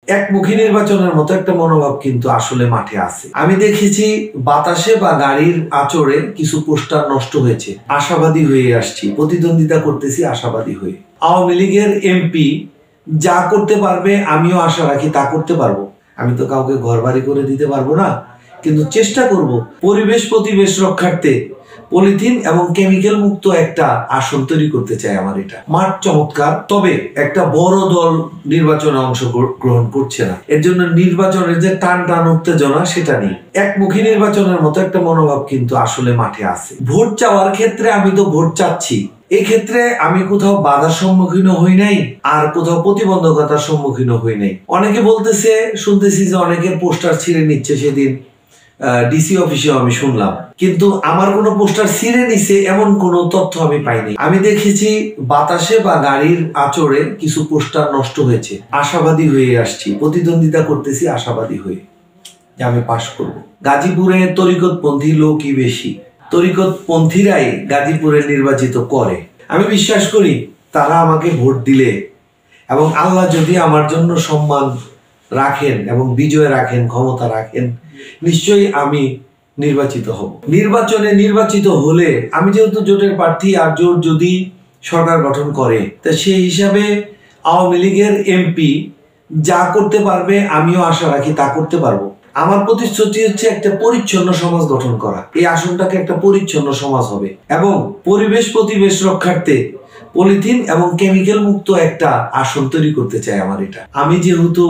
একমুখী নির্বাচনের মতো একটা মনোভাব কিন্তু আসলে মাঠে আছে। আমি দেখেছি বাতাসে বা গাড়ির আঁচড়ে কিছু পোস্টার নষ্ট হয়েছে। আশাবাদী হয়ে আসছি, প্রতিদ্বন্দ্বিতা করতেছি আশাবাদী হয়ে। আওয়ামী লীগের এমপি যা করতে পারবে আমিও আশা রাখি তা করতে পারবো। আমি তো কাউকে ঘরবাড়ি করে দিতে পারবো না, কিন্তু চেষ্টা করব পরিবেশ প্রতিবেশ রক্ষার্থে পলিথিন এবং কেমিক্যাল মুক্ত একটা আসন তৈরি করতে চাই। আমার এটা মাঠ চমৎকার, তবে একটা বড় দল নির্বাচনে অংশগ্রহণ করছে না। এর জন্য নির্বাচনের যে টান টান উত্তেজনা সেটা নেই। একমুখী নির্বাচনের মতো একটা মনোভাব কিন্তু আসলে মাঠে আছে। ভোট চাওয়ার ক্ষেত্রে আমি তো ভোট চাচ্ছি, এই ক্ষেত্রে আমি কোথাও বাধার সম্মুখীন হই নাই, আর কোথাও প্রতিবন্ধকতার সম্মুখীন হই নাই। অনেকে বলতেছে, শুনতেছি যে অনেকের পোস্টার ছিঁড়ে নিচ্ছে। সেদিন ডিসি অফিসেও আমি শুনলাম, কিন্তু আমার কোনো পোস্টার ছিঁড়ে নিছে এমন কোনো তথ্য আমি পাইনি। আমি দেখেছি বাতাসে বা গাড়ির আঁচড়ে কিছু পোস্টার নষ্ট হয়েছে। আশাবাদী হয়ে আসছি, প্রতিদ্বন্দ্বিতা করতেছি আশাবাদী হয়ে যে আমি পাশ করব। গাজীপুরে তরিকতপন্থী লোকই বেশি, তরিকতপন্থীরাই গাজীপুরে নির্বাচিত করে। আমি বিশ্বাস করি তারা আমাকে ভোট দিলে এবং আল্লাহ যদি আমার জন্য সম্মান রাখেন এবং বিজয় রাখেন, ক্ষমতা রাখেন, নিশ্চয়ই আমি নির্বাচিত হব। নির্বাচনে নির্বাচিত হলে আমি যেহেতু জোটের প্রার্থী, আর জোট যদি সরকার গঠন করে তা সেই হিসাবে আওয়ামী লীগের এমপি যা করতে পারবে আমিও আশা রাখি তা করতে পারবো। আমার প্রতিশ্রুতি হচ্ছে একটা পরিচ্ছন্ন সমাজ গঠন করা। এই আসনটাকে একটা পরিচ্ছন্ন সমাজ হবে এবং পরিবেশ প্রতিবেশ রক্ষার্থে পলিথিন এবং কেমিক্যাল মুক্ত একটা আসন তৈরি করতে চাই। আমার এটা, আমি যেহেতু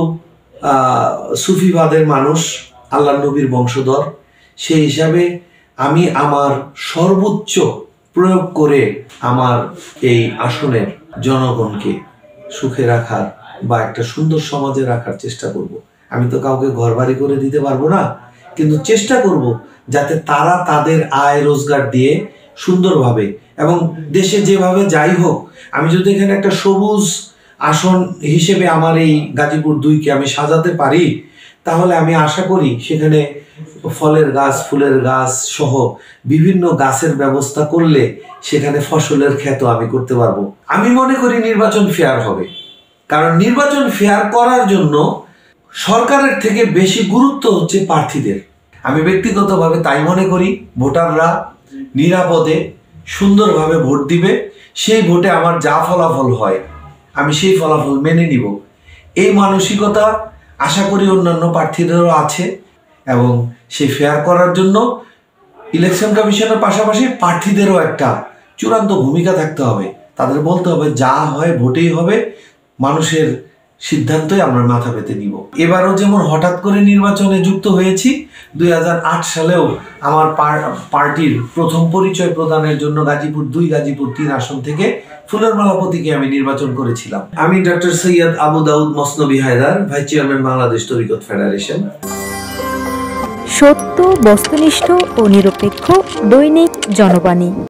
সুফিবাদের মানুষ, আল্লাহ নবীর বংশধর, সেই হিসাবে আমি আমার সর্বোচ্চ প্রয়োগ করে আমার এই আসনের জনগণকে সুখে রাখার বা একটা সুন্দর সমাজে রাখার চেষ্টা করব। আমি তো কাউকে ঘরবাড়ি করে দিতে পারবো না, কিন্তু চেষ্টা করব যাতে তারা তাদের আয় রোজগার দিয়ে সুন্দরভাবে এবং দেশে যেভাবে যাই হোক, আমি যদি এখানে একটা সবুজ আসন হিসেবে আমার এই গাজীপুর 2-কে আমি সাজাতে পারি, তাহলে আমি আশা করি সেখানে ফলের গাছ, ফুলের গাছ সহ বিভিন্ন গাছের ব্যবস্থা করলে সেখানে ফসলের ক্ষেত আমি করতে পারবো। আমি মনে করি নির্বাচন ফেয়ার হবে, কারণ নির্বাচন ফেয়ার করার জন্য সরকারের থেকে বেশি গুরুত্ব হচ্ছে প্রার্থীদের। আমি ব্যক্তিগতভাবে তাই মনে করি ভোটাররা নিরাপদে সুন্দরভাবে ভোট দিবে। সেই ভোটে আমার যা ফলাফল হয় আমি সেই ফলাফল মেনে নিব। এই মানসিকতা আশা করি অন্যান্য প্রার্থীদেরও আছে এবং সেই ফেয়ার করার জন্য ইলেকশন কমিশনের পাশাপাশি প্রার্থীদেরও একটা চূড়ান্ত ভূমিকা থাকতে হবে। তাদের বলতে হবে যা হয় ভোটেই হবে, মানুষের সিদ্ধান্তই আমরা মাথা পেতে নিব। এবারও যেমন হঠাৎ করে নির্বাচনে যুক্ত হয়েছি, 2008 সালেও আমার পার্টির প্রথম পরিচয় প্রদানের জন্য গাজীপুর 2, গাজীপুর 3 আসন থেকে ফুলের মালা প্রতীকে আমি নির্বাচন করেছিলাম। আমি doctor Syed Abu Daud Masnavi Haider, vice chairman Bangladesh Tariqat federation. সত্য, বস্তুনিষ্ঠ ও নিরপেক্ষ দৈনিক জনবাণী।